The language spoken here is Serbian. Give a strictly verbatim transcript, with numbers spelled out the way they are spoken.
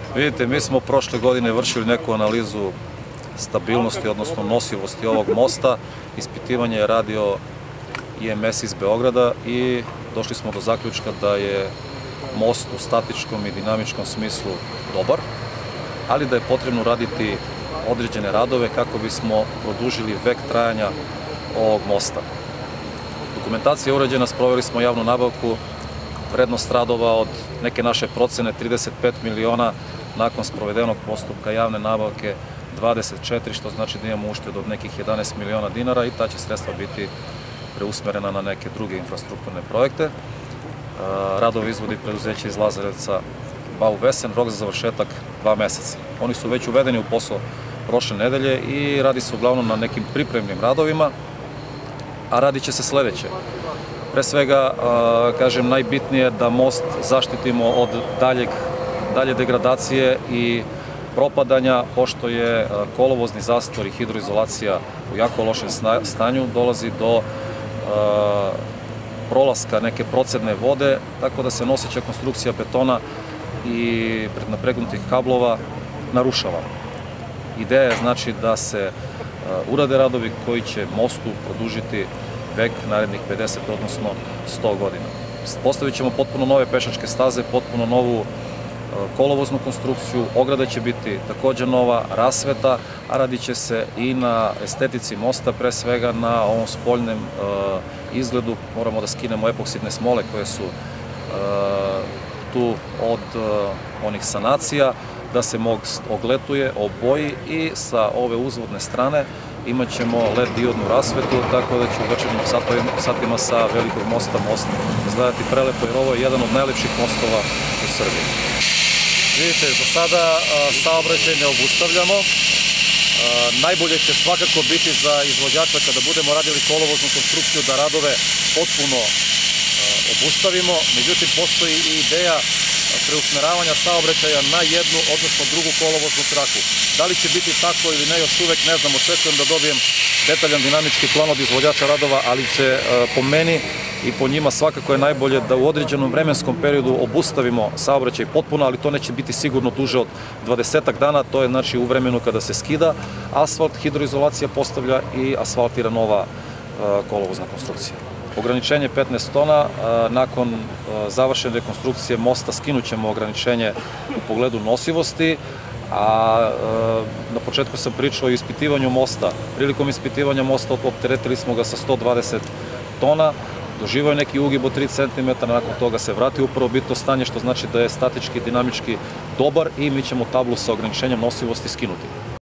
Vidite, mi smo prošle godine vršili neku analizu stabilnosti, odnosno nosivosti ovog mosta. Ispitivanje je radio I M S iz Beograda i došli smo do zaključka da je most u statičkom i dinamičkom smislu dobar, ali da je potrebno raditi određene radove kako bismo produžili vek trajanja ovog mosta. Dokumentacija je urađena, sproveli smo javnu nabavku, vrednost radova od neke naše procene trideset pet miliona, nakon sprovedenog postupka javne nabavke dvadeset četiri, što znači da imamo uštedu od nekih jedanaest miliona dinara i ta će sredstva biti preusmerena na neke druge infrastrukturne projekte. Radove izvodi preduzeće iz Lazarevca Bau Vesen, rok za završetak dva meseca. Oni su već uvedeni u posao prošle nedelje i radi se uglavnom na nekim pripremnim radovima, a radit će se sledeće. Pre svega, kažem, najbitnije je da most zaštitimo od dalje degradacije i propadanja, pošto je kolovozni zastor i hidroizolacija u jako lošem stanju, dolazi do prolaska neke procedne vode, tako da se noseća konstrukcija betona i napregnutih kablova narušava. Ideja je znači da se urade radovi koji će mostu produžiti vek narednih pedeset, odnosno sto godina. Postavit ćemo potpuno nove pešačke staze, potpuno novu kolovoznu konstrukciju, ograda će biti također nova, rasveta, a radit će se i na estetici mosta, pre svega na ovom spoljnem izgledu. Moramo da skinemo epoksidne smole koje su tu od onih sanacija, da se most ogletuje, oboji i sa ove uzvodne strane imat ćemo L E D diodnu rasvetu, tako da će u večernjim satima sa Velikog mosta most izgledati prelepo, jer ovo je jedan od najlepših mostova u Srbiji. Vidite, za sada saobraćaj ne obustavljamo. Najbolje će svakako biti za izvođača kada budemo radili kolovoznu konstrukciju da radove potpuno obustavimo, međutim postoji i ideja preusmeravanja saobraćaja na jednu, odnosno drugu kolovoznu traku. Da li će biti tako ili ne, još uvek ne znam, očekujem da dobijem detaljan dinamički plan od izvođača radova, ali će po meni i po njima svakako je najbolje da u određenom vremenskom periodu obustavimo saobraćaj potpuno, ali to neće biti sigurno duže od dvadesetak dana, to je znači u vremenu kada se skida asfalt, hidroizolacija postavlja i asfaltira nova kolovozna konstrukcija. Ograničenje petnaest tona, nakon završene rekonstrukcije mosta skinut ćemo ograničenje u pogledu nosivosti, a na početku sam pričao o ispitivanju mosta. Prilikom ispitivanja mosta opteretili smo ga sa sto dvadeset tona, doživao je neki ugib od tri centimetra, nakon toga se vrati u prvobitno stanje, što znači da je statički i dinamički dobar i mi ćemo tablu sa ograničenjem nosivosti skinuti.